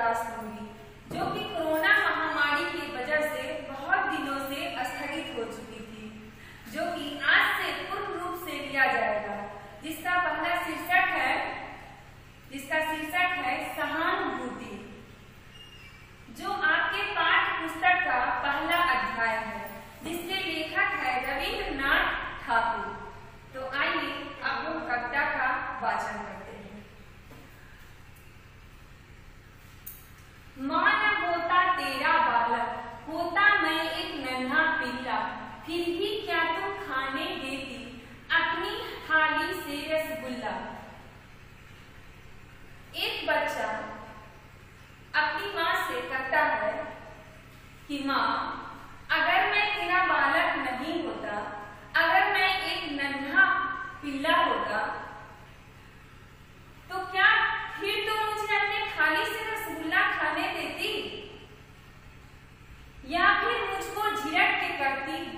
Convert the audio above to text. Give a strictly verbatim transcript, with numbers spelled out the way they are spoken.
Class होंगी, जो कि कोरोना महामारी की वजह से बहुत दिनों से स्थगित हो चुकी थी, जो कि आज से पूर्ण रूप से लिया जाएगा, जिसका पहला शीर्षक है जिसका शीर्षक है सहानुभूति, जो आपके पाठ्य पुस्तक का पहला अध्याय है, जिसके लेखक है रविंद्रनाथ ठाकुर। तो आइए अब हम कविता का वाचन करते हैं। मां न होता तेरा बालक, होता मैं एक नन्हा पिल्ला, फिर भी क्या तू खाने देती अपनी थाली से रसगुल्ला। एक बच्चा अपनी माँ से कहता है कि माँ, अगर मैं तेरा बालक नहीं होता, अगर मैं एक नन्हा पिल्ला होता, तो क्या फिर तो मुझे अपने थाली से रसगुल्ला खाने देती, या फिर मुझको झिड़क के करती